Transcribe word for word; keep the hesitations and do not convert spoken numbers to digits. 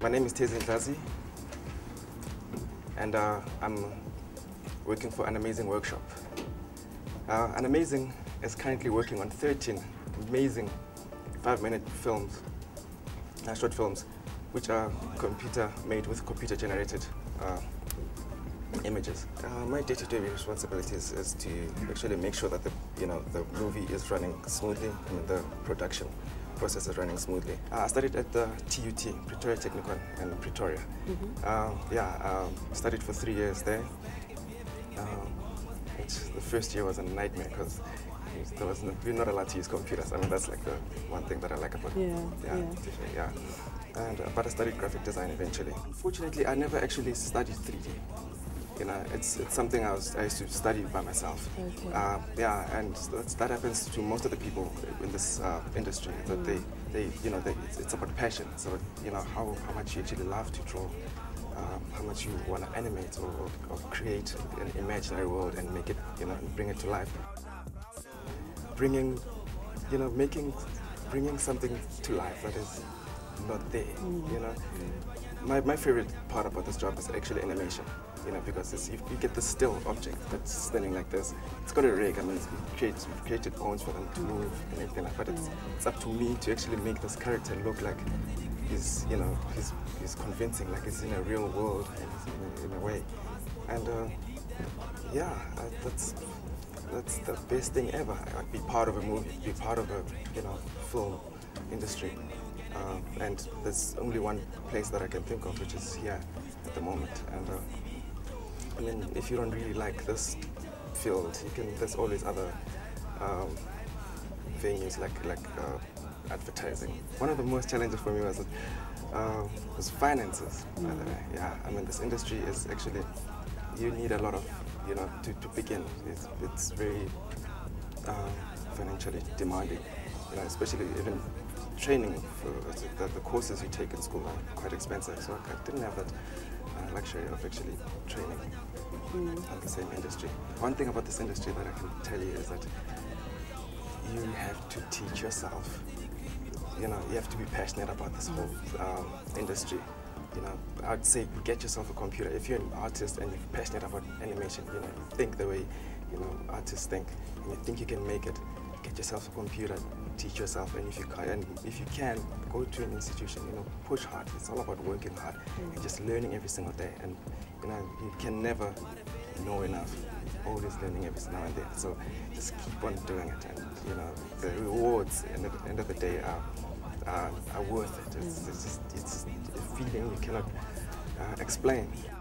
My name is Tezi Ntazi, and uh, I'm working for Animazing Workshop. Uh, Animazing is currently working on thirteen amazing five-minute films, uh, short films, which are computer-made with computer-generated uh, images. Uh, my day-to-day responsibilities is to actually make sure that the you know the movie is running smoothly and the production process is running smoothly. Uh, I studied at the T U T, Pretoria Technikon in Pretoria. Mm-hmm. uh, yeah, um, studied for three years there. Um, which the first year was a nightmare because there was no, we're not allowed to use computers. I mean, that's like the one thing that I like about yeah, yeah, yeah. yeah. And, uh, but I studied graphic design eventually. Unfortunately, I never actually studied three D. You know, it's it's something I was I used to study by myself. Okay. Uh, yeah, and that's, that happens to most of the people in this uh, industry. That mm. they they you know they, it's, it's about passion. It's about you know how how much you actually love to draw, um, how much you want to animate or, or create an imaginary world and make it you know and bring it to life. Bringing, you know, making, bringing something to life that is not there. Mm. You know, mm. my my favorite part about this job is actually animation. You know, because it's, if you get the still object that's standing like this, it's got a rig. I mean, it's created, created bones for them to move and everything like that. But it's, it's up to me to actually make this character look like he's, you know, he's, he's convincing, like he's in a real world in, in a way. And uh, yeah, uh, that's that's the best thing ever. I'd be part of a movie, be part of a, you know, film industry. Uh, and there's only one place that I can think of, which is here at the moment. And. Uh, I mean, if you don't really like this field, you can. There's always other um, venues like like uh, advertising. One of the most challenges for me was uh, was finances. Mm. By the way, yeah. I mean, this industry is actually you need a lot of you know to, to begin. It's it's very uh, financially demanding. You know, especially even training for the, the courses you take in school are quite expensive. So I didn't have that. Uh, luxury of actually training mm. in the same industry. One thing about this industry that I can tell you is that you have to teach yourself. You know, you have to be passionate about this whole um, industry. You know, I'd say get yourself a computer. If you're an artist and you're passionate about animation, you know, you think the way you know artists think, and you think you can make it. Get yourself a computer, teach yourself, and if you can, and if you can, go to an institution. You know, push hard. It's all about working hard mm. and just learning every single day. And you know, you can never know enough. Always learning every now and then. So just keep on doing it, and you know, the rewards at the end of the day are are, are worth it. It's, mm. it's just it's a feeling you cannot uh, explain.